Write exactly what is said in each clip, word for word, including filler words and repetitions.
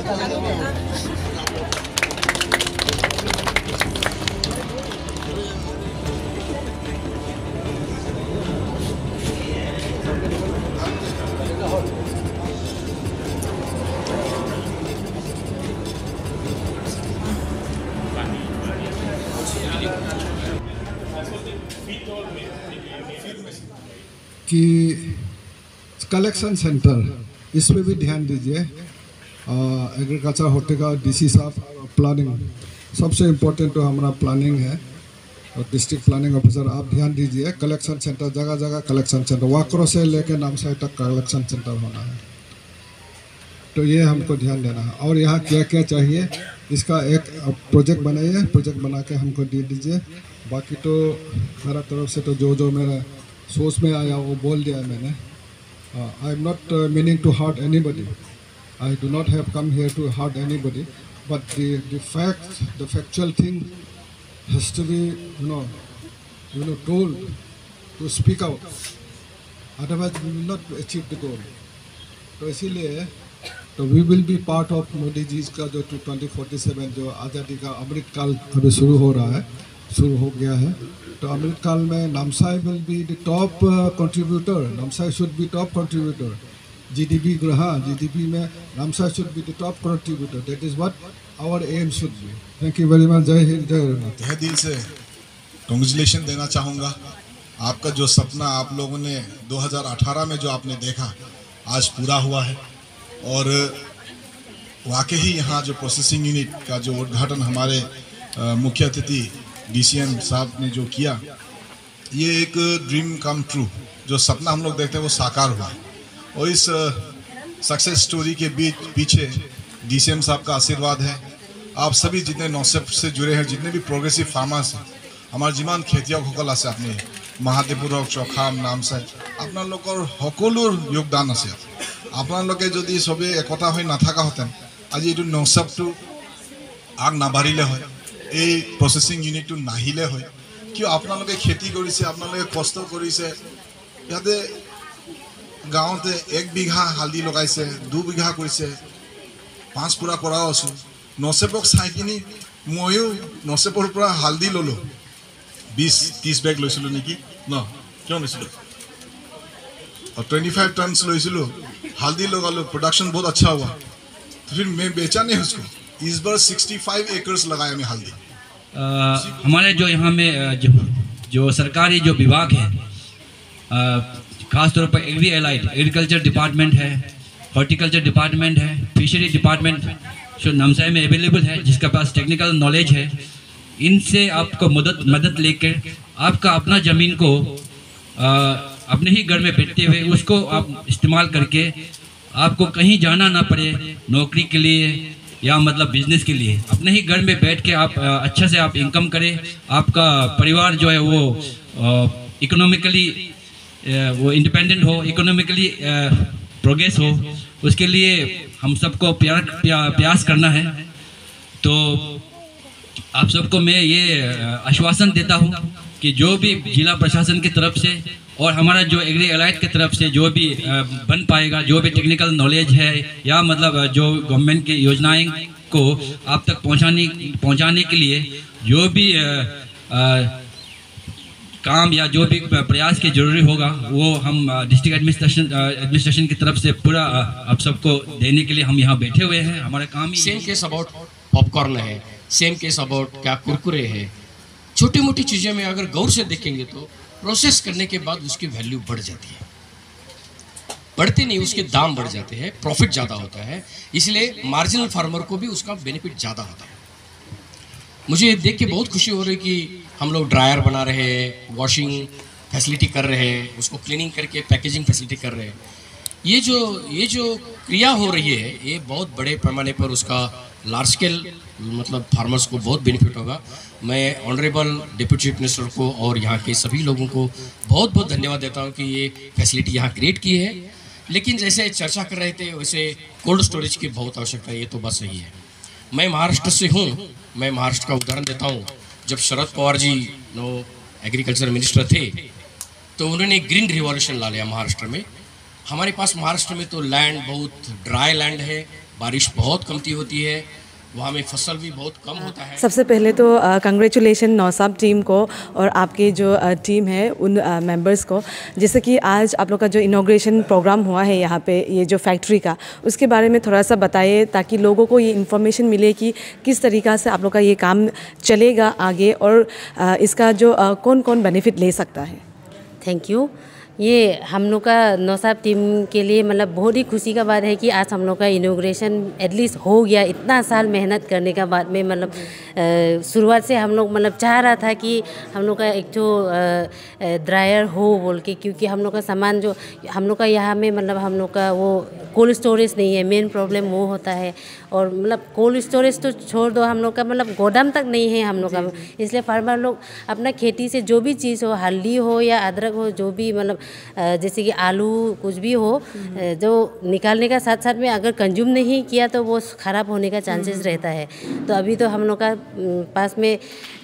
कि collection centre इस पे भी ध्यान दीजिए। एग्रीकल्चर होटेगा डीसी साहब प्लानिंग सबसे इम्पोर्टेंट तो हमारा प्लानिंग है और डिस्ट्रिक्ट प्लानिंग ऑफिसर आप ध्यान दीजिए। कलेक्शन सेंटर जगह जगह कलेक्शन सेंटर वाकरो से लेकर नामसाई तक कलेक्शन सेंटर होना है, तो ये हमको ध्यान देना है। और यहाँ क्या क्या चाहिए इसका एक प्रोजेक्ट बनाइए, प्रोजेक्ट बना के हमको दे दीजिए। बाकी तो मेरा तरफ से तो जो जो मेरा सोच में आया वो बोल दिया मैंने। I am not meaning to hurt anybody, I do not have come here to hurt anybody, but the the fact the factual thing has to be you know you know told to speak out, otherwise we will not achieve the goal. तो इसीलिए तो we will be part of Modi ji का जो to twenty forty seven जो आज़ादी का अमृत काल अभी शुरू हो रहा है, शुरू हो गया है। तो अमृत काल में Namsai will be the top contributor, Namsai should be top contributor GDP ग्रह जीडीपी में Namsai should be the top contributor, that is what our aim should be. Thank you very much. जय हिंद, जय भारत। तहे दिल से कांग्रेचुलेशन देना चाहूँगा। आपका जो सपना आप लोगों ने दो हज़ार अठारह में जो आपने देखा आज पूरा हुआ है और वाकई ही यहाँ जो प्रोसेसिंग यूनिट का जो उद्घाटन हमारे मुख्य अतिथि डीसीएम साहब ने जो किया, ये एक ड्रीम कम ट्रू, जो सपना हम लोग देखते हैं वो साकार हुआ। और इस सक्सेस स्टोरी के बीच पीछे डीसीएम साहब का आशीर्वाद है। आप सभी जितने नौसेप से जुड़े हैं, जितने भी प्रोग्रेसिव फार्मर्स हैं, हमारे जिमान खेतिया सकल আছে আপনি মহাদেৱপুৰক চখাম নামচাই আপোনালোকৰ সকলোৰ যোগদান আছে। আপোনালোকে যদি সবে একতা হৈ নাথাকা হতেন আজি এইটো নৌচাপটো আগ নাবাঢ়িলে হয়, এই প্ৰচেছিং ইউনিটটো নাহিলে হয়। কিয় আপোনালোকে খেতি কৰিছে, আপোনালোকে কষ্ট কৰিছে। ইয়াতে গাঁৱতে এক বিঘা হালদি লগাইছে, দু বিঘা কৰিছে, পাঁচ পুৰা কৰাও আছোঁ। নচেপক চাই কিনি ময়ো নচেপৰ পৰা হালদি ল'লোঁ, बीस तीस बैग লৈছিলোঁ নেকি ন, क्यों লৈছিলোঁ और पच्चीस टन লৈছিলোঁ। हल्दी लगालो, प्रोडक्शन बहुत अच्छा हुआ, तो फिर मैं बेचा नहीं उसको। इस बार पैंसठ एकर्स लगाया मैं हल्दी। हमारे जो यहाँ में जो जो सरकारी जो विभाग है, ख़ास तौर पर एग्री एलाइड एग्रीकल्चर डिपार्टमेंट है, हॉर्टिकल्चर डिपार्टमेंट है, फिशरी डिपार्टमेंट जो नामसाई में अवेलेबल है, जिसके पास टेक्निकल नॉलेज है, इनसे आपको मदद मदद लेकर आपका अपना ज़मीन को आ, अपने ही घर में बैठते हुए उसको आप इस्तेमाल करके आपको कहीं जाना ना पड़े नौकरी के लिए या मतलब बिजनेस के लिए। अपने ही घर में बैठ के आप अच्छा से आप इनकम करें, आपका परिवार जो है वो इकोनॉमिकली वो इंडिपेंडेंट हो, इकोनॉमिकली प्रोग्रेस हो। उसके लिए हम सबको प्यार प्रयास करना है। तो आप सबको मैं ये आश्वासन देता हूँ कि जो भी जिला प्रशासन की तरफ से और हमारा जो एग्री एलाइड की तरफ से जो भी बन पाएगा, जो भी टेक्निकल नॉलेज है या मतलब जो गवर्नमेंट की योजनाएं को आप तक पहुंचाने पहुंचाने के लिए जो भी आ, आ, काम या जो भी प्रयास की जरूरी होगा वो हम डिस्ट्रिक्ट एडमिनिस्ट्रेशन एडमिनिस्ट्रेशन की तरफ से पूरा आप सबको देने के लिए हम यहाँ बैठे हुए हैं। हमारा काम ही सेम केस अबाउट पॉपकॉर्न है, सेम केस अबाउट क्या कुरकुरे है। छोटी मोटी चीज़ों में अगर गौर से देखेंगे तो प्रोसेस करने के बाद उसकी वैल्यू बढ़ जाती है, बढ़ते नहीं उसके दाम बढ़ जाते हैं, प्रॉफिट ज़्यादा होता है, इसलिए मार्जिनल फार्मर को भी उसका बेनिफिट ज़्यादा होता है। मुझे देख के बहुत खुशी हो रही कि हम लोग ड्रायर बना रहे हैं, वॉशिंग फैसिलिटी कर रहे हैं, उसको क्लीनिंग करके पैकेजिंग फैसिलिटी कर रहे हैं। ये जो ये जो क्रिया हो रही है ये बहुत बड़े पैमाने पर उसका लार्ज स्केल मतलब फार्मर्स को बहुत बेनिफिट होगा। मैं ऑनरेबल डिप्टी चीफ मिनिस्टर को और यहाँ के सभी लोगों को बहुत बहुत धन्यवाद देता हूँ कि ये फैसिलिटी यहाँ क्रिएट की है। लेकिन जैसे चर्चा कर रहे थे वैसे कोल्ड स्टोरेज की बहुत आवश्यकता है, ये तो बात सही है। मैं महाराष्ट्र से हूँ, मैं महाराष्ट्र का उदाहरण देता हूँ। जब शरद पवार जी नो एग्रीकल्चर मिनिस्टर थे तो उन्होंने ग्रीन रिवॉल्यूशन ला लिया महाराष्ट्र में। हमारे पास महाराष्ट्र में तो लैंड बहुत ड्राई लैंड है, बारिश बहुत कमती होती है, वहाँ में फसल भी बहुत कम होता है। सबसे पहले तो कंग्रेचुलेशन नौसाब टीम को और आपकी जो टीम है उन मेंबर्स को। जैसे कि आज आप लोग का जो इनॉग्रेशन प्रोग्राम हुआ है यहाँ पे ये जो फैक्ट्री का, उसके बारे में थोड़ा सा बताइए ताकि लोगों को ये इन्फॉर्मेशन मिले कि किस तरीक़ा से आप लोग का ये काम चलेगा आगे और आ, इसका जो आ, कौन कौन बेनिफिट ले सकता है। Thank you. ये हम लोग का नौसाब टीम के लिए मतलब बहुत ही खुशी का बात है कि आज हम लोग का इनॉग्रेशन एटलीस्ट हो गया। इतना साल मेहनत करने का बाद में मतलब शुरुआत से हम लोग मतलब चाह रहा था कि हम लोग का एक जो ड्रायर हो बोल के, क्योंकि हम लोग का सामान जो हम लोग का यहाँ में मतलब हम लोग का वो कोल्ड स्टोरेज नहीं है, मेन प्रॉब्लम वो होता है। और मतलब कोल्ड स्टोरेज तो छोड़ दो, हम लोग का मतलब गोदाम तक नहीं है हम लोग का। इसलिए फार्मर लोग अपना खेती से जो भी चीज़ हो, हल्दी हो या अदरक हो, जो भी मतलब जैसे कि आलू कुछ भी हो, जो निकालने का साथ साथ में अगर कंज्यूम नहीं किया तो वो ख़राब होने का चांसेस रहता है। तो अभी तो हम लोग का पास में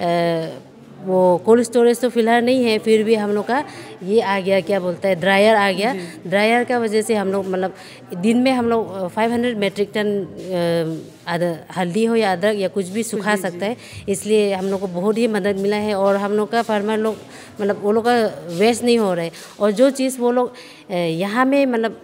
वो कोल्ड स्टोरेज तो फिलहाल नहीं है, फिर भी हम लोग का ये आ गया, क्या बोलता है, ड्रायर आ गया। ड्रायर का वजह से हम लोग मतलब दिन में हम लोग पाँच सौ मेट्रिक टन हल्दी हो या अदरक या कुछ भी सुखा सकता है। इसलिए हम लोग को बहुत ही मदद मिला है और हम लोग का फार्मर लोग मतलब वो लोग का वेस्ट नहीं हो रहा है। और जो चीज़ वो लोग यहाँ में मतलब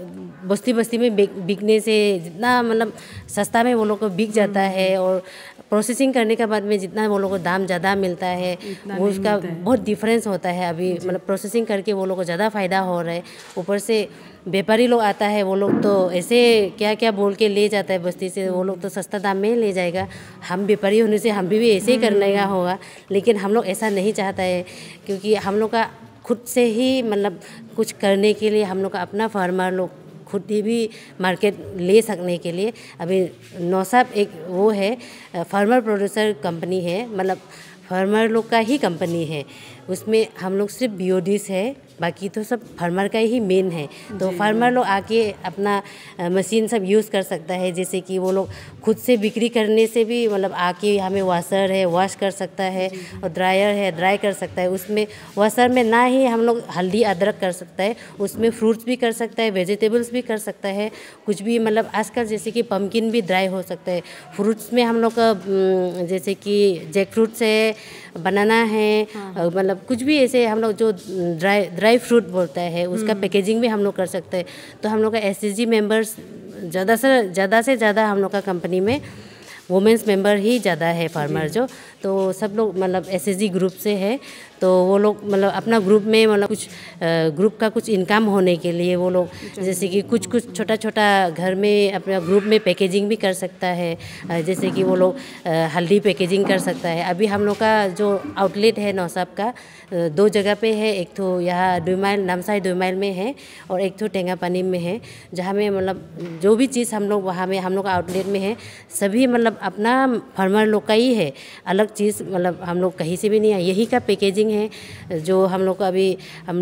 बस्ती बस्ती में बिकने से जितना मतलब सस्ता में वो लोग को बिक जाता है और प्रोसेसिंग करने के बाद में जितना वो लोग को दाम ज़्यादा मिलता है वो उसका बहुत डिफरेंस होता है। अभी मतलब प्रोसेसिंग करके वो लोग को ज़्यादा फ़ायदा हो रहा है। ऊपर से व्यापारी लोग आता है, वो लोग तो ऐसे क्या क्या बोल के ले जाता है बस्ती से, वो लोग तो सस्ता दाम में ले जाएगा। हम व्यापारी होने से हम भी, भी ऐसे ही करने का होगा, लेकिन हम लोग ऐसा नहीं चाहता है, क्योंकि हम लोग का खुद से ही मतलब कुछ करने के लिए हम लोग का अपना फार्मर लोग खुद ही भी मार्केट ले सकने के लिए अभी नौसाब एक वो है फार्मर प्रोड्यूसर कंपनी है, मतलब फार्मर लोग का ही कंपनी है। उसमें हम लोग सिर्फ बीओडीस है, बाकी तो सब फार्मर का ही मेन है। तो फार्मर लोग आके अपना मशीन सब यूज़ कर सकता है, जैसे कि वो लोग खुद से बिक्री करने से भी मतलब आके हमें वाशर है वॉश कर सकता है और ड्रायर है ड्राई कर सकता है। उसमें वाशर में ना ही हम लोग हल्दी अदरक कर सकता है, उसमें फ्रूट्स भी कर सकता है, वेजिटेबल्स भी कर सकता है, कुछ भी मतलब आजकल जैसे कि पम्पकिन भी ड्राई हो सकता है। फ्रूट्स में हम लोग का जैसे कि जैक फ्रूट्स है, बनाना है, मतलब कुछ भी ऐसे हम लोग जो ड्राई ड्राई फ्रूट बोलता है उसका पैकेजिंग भी हम लोग कर सकते हैं। तो हम लोग का एस एस जी मेम्बर्स ज़्यादा से ज़्यादा से ज़्यादा हम लोग का कंपनी में वुमेंस मेंबर ही ज़्यादा है फार्मर जो, तो सब लोग मतलब एस एस जी ग्रुप से है। तो वो लोग मतलब अपना ग्रुप में मतलब कुछ ग्रुप का कुछ इनकम होने के लिए वो लोग जैसे कि कुछ कुछ छोटा छोटा घर में अपना ग्रुप में पैकेजिंग भी कर सकता है। जैसे कि वो लोग हल्दी पैकेजिंग कर सकता है। अभी हम लोग का जो आउटलेट है नौसाब का दो जगह पे है, एक तो यहाँ दो माइल नामसाई दो माइल में है और एक तो टेंगापानी में है, जहाँ में मतलब जो भी चीज़ हम लोग वहाँ में हम लोग का आउटलेट में है सभी मतलब अपना फार्मर लोग का ही है, अलग चीज़ मतलब हम लोग कहीं से भी नहीं है। यही का पैकेजिंग है जो हम लोग को अभी हम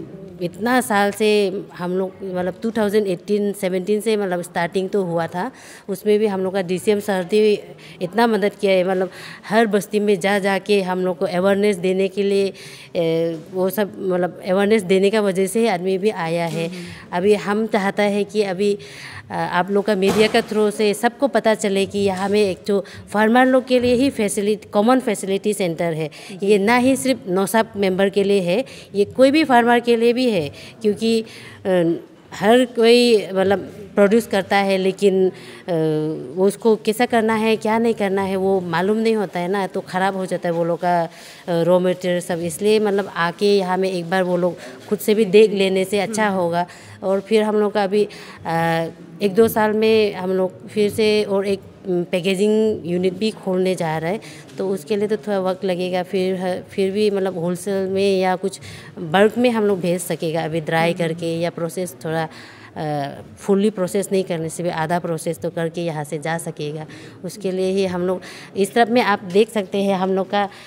इतना साल से हम लोग मतलब दो हज़ार अठारह सत्रह से मतलब स्टार्टिंग तो हुआ था। उसमें भी हम लोग का डीसीएम सरदी इतना मदद किया है, मतलब हर बस्ती में जा जा के हम लोग को अवेयरनेस देने के लिए ए, वो सब मतलब अवेयरनेस देने का वजह से आदमी भी आया है। अभी हम चाहता है कि अभी आप लोग का मीडिया का थ्रू से सबको पता चले कि यहाँ में एक जो फार्मर लोग के लिए ही फैसिलिटी कॉमन फैसिलिटी सेंटर है। ये ना ही सिर्फ नौसाब मेंबर के लिए है, ये कोई भी फार्मर के लिए भी है, क्योंकि हर कोई मतलब प्रोड्यूस करता है लेकिन वो उसको कैसा करना है क्या नहीं करना है वो मालूम नहीं होता है ना, तो ख़राब हो जाता है वो लोग का रॉ मटेरियल सब। इसलिए मतलब आके यहाँ में एक बार वो लोग खुद से भी देख लेने से अच्छा होगा। और फिर हम लोग का अभी एक दो साल में हम लोग फिर से और एक पैकेजिंग यूनिट भी खोलने जा रहा है, तो उसके लिए तो थोड़ा वक्त लगेगा। फिर फिर भी मतलब होलसेल में या कुछ बल्क में हम लोग भेज सकेगा अभी ड्राई करके, या प्रोसेस थोड़ा फुल्ली प्रोसेस नहीं करने से भी आधा प्रोसेस तो करके यहाँ से जा सकेगा। उसके लिए ही हम लोग इस तरफ में आप देख सकते हैं हम लोग का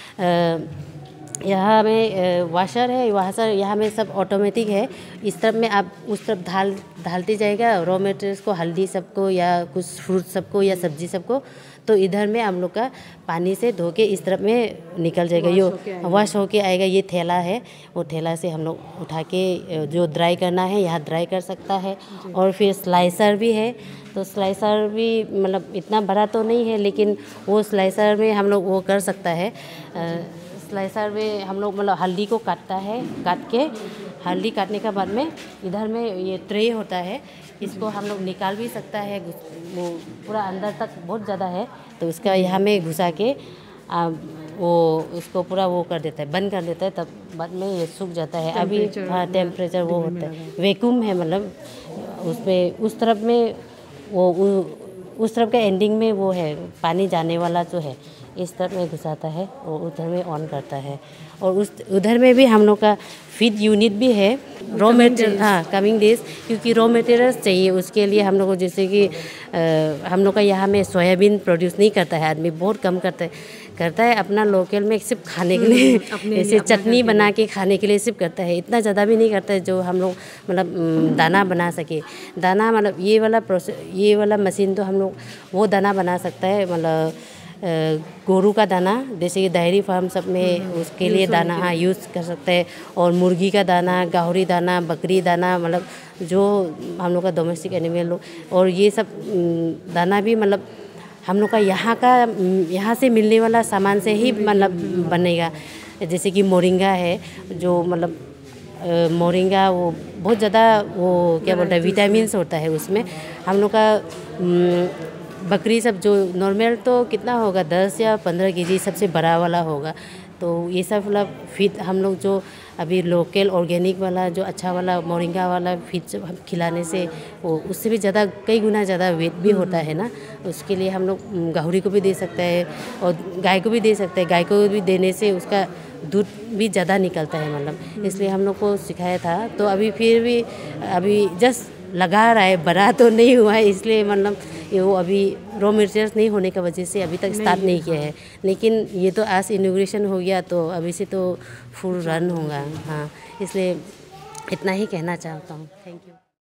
यहाँ में वाशर है, वाशर यहाँ में सब ऑटोमेटिक है। इस तरफ में आप उस तरफ ढाल ढालते जाएगा रॉ मटेरियल्स को, हल्दी सबको या कुछ फ्रूट सबको या सब्जी सबको, तो इधर में हम लोग का पानी से धो के इस तरफ में निकल जाएगा, ये वॉश होके आएगा। ये थैला है, वो थैला से हम लोग उठा के जो ड्राई करना है यहाँ ड्राई कर सकता है। और फिर स्लाइसर भी है, तो स्लाइसर भी मतलब इतना बड़ा तो नहीं है, लेकिन वो स्लाइसर में हम लोग वो कर सकता है। स्लाइसर में हम लोग मतलब हल्दी को काटता है, काट के हल्दी काटने के बाद में इधर में ये ट्रे होता है, इसको हम लोग निकाल भी सकता है। वो पूरा अंदर तक बहुत ज़्यादा है, तो इसका यहाँ में घुसा के आ, वो उसको पूरा वो कर देता है, बंद कर देता है, तब बाद में ये सूख जाता है। अभी हाँ टेम्परेचर वो होता है, वैक्यूम है मतलब उसमें उस तरफ में वो उ, उस तरफ के एंडिंग में वो है पानी जाने वाला जो है, इस तरफ में घुसाता है और उधर में ऑन करता है। और उस उधर में भी हम लोग का फीड यूनिट भी है, रॉ मटेरियल हाँ कमिंग डेज, क्योंकि रॉ मटेरियल्स चाहिए उसके लिए हम लोग को। जैसे कि आ, हम लोग का यहाँ में सोयाबीन प्रोड्यूस नहीं करता है आदमी, बहुत कम करता है करता है अपना लोकल में सिर्फ खाने के लिए, ऐसे चटनी बना के खाने के लिए सिर्फ करता है, इतना ज़्यादा भी नहीं करता है जो हम लोग मतलब दाना बना सके। दाना मतलब ये वाला प्रोसेस, ये वाला मशीन तो हम लोग वो दाना बना सकता है, मतलब गोरू का दाना, जैसे कि डेयरी फार्म सब में उसके लिए दाना हाँ यूज़ कर सकते हैं। और मुर्गी का दाना, गाहरी दाना, बकरी दाना, मतलब जो हम लोग का डोमेस्टिक एनिमल लोग, और ये सब दाना भी मतलब हम लोग का यहाँ का यहाँ से मिलने वाला सामान से ही मतलब बनेगा। जैसे कि मोरिंगा है, जो मतलब मोरिंगा वो बहुत ज़्यादा वो क्या बोलते हैं विटामिन्स होता है उसमें। हम लोग का बकरी सब जो नॉर्मल तो कितना होगा दस या पंद्रह केजी सबसे बड़ा वाला होगा, तो ये सब मतलब फीड हम लोग जो अभी लोकल ऑर्गेनिक वाला जो अच्छा वाला मोरिंगा वाला फीड जब हम खिलाने से वो उससे भी ज़्यादा कई गुना ज़्यादा वेट भी होता है ना। उसके लिए हम लोग गाहरी को भी दे सकते हैं और गाय को भी दे सकते हैं। गाय को भी देने से उसका दूध भी ज़्यादा निकलता है, मतलब इसलिए हम लोग को सिखाया था। तो अभी फिर भी अभी जस्ट लगा रहा है, बड़ा तो नहीं हुआ है, इसलिए मतलब ये वो अभी रॉ मटेरियल्स नहीं होने की वजह से अभी तक स्टार्ट नहीं किया है। लेकिन ये तो आज इनॉग्रेशन हो गया तो अभी से तो फुल रन होगा। हाँ, इसलिए इतना ही कहना चाहता हूँ। Thank you.